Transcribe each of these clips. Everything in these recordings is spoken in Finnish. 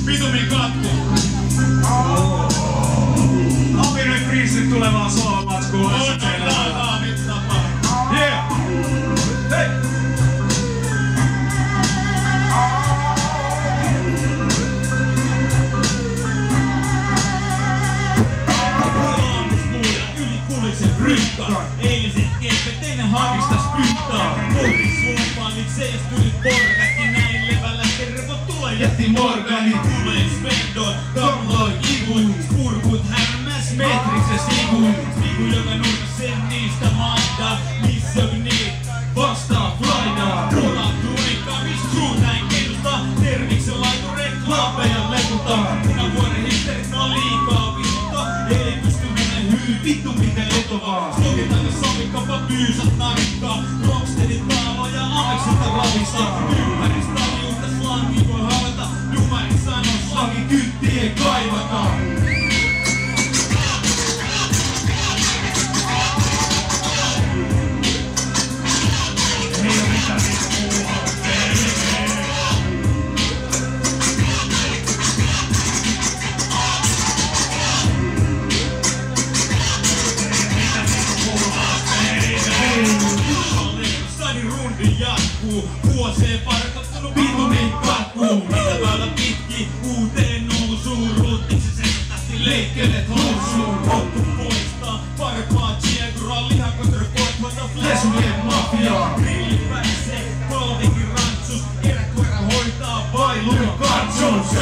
Vitumin katku. Ovi nyt Prinssit tulevaan soolomatskuun. Otetaan nyt tapaa. Yeah! Hei! Eiliset kepet ennen hakista spyttaa. Kohdis suumpaan nyt se jos tulit porkakki. Näin levällä tervetuloa jätti Morgani. Tulee Svendon, kamloi ivun. Spurkut härmäs metrissä sivun. Sivu joka nurkas sen niistä maittaa. Missä on niin vastaa flaidaa. Pula tuunikka mis true näin kennustaa. Terviksen laitureet klappeja lekuttaa. Punavuoren histerit no liikaa vituttaa. Ei pysty mennä vittu miten letovaa. Slogitaanko savikapa pyysät narikkaa. Rocksteadit taaloja Ameksilta ravista. Ympäristä liuta slangi voi havaita. Dumari sanoo slagi kytti ei kaivata. Vuoseen parkottunut vitumin kakkuun. Mitä väylä pitki uuteen nousuun. Ruuttiksi sentasti leikkelet housuun. Pottu poistaa parpaa Chiegura. Lihakontra kotvata flesmien mafiaa. Grilli pääsee kolvikin rantsus. Erä-Koira hoitaa vailun katsus.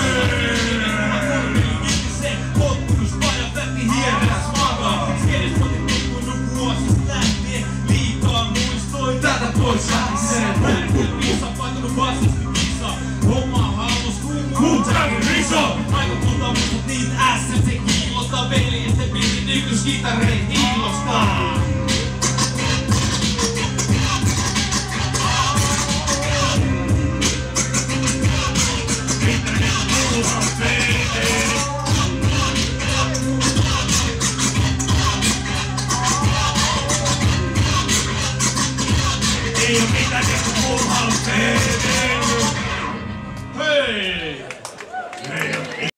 Se potkunuspaja vätti hieräs makaa. Skelispotin tikkunut vuosista lähtien. Liikaa muistoi tätä pois lähtiseen. Paitunut vastisti kisa. Homma hallus kuutakin riso. Aikotulta muistat niitä SMC kiilota. Veljesten piirin ykköskitareet hiilostaa. Ei oo